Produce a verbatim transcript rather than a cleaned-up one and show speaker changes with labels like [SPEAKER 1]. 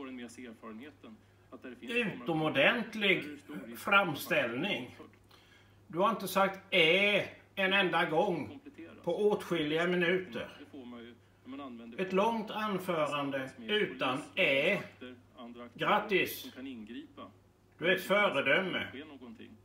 [SPEAKER 1] utomordentlig framställning. Du har inte sagt ä en enda gång på åtskilliga minuter. Ett långt anförande utan ä. Grattis! Du är ett föredöme.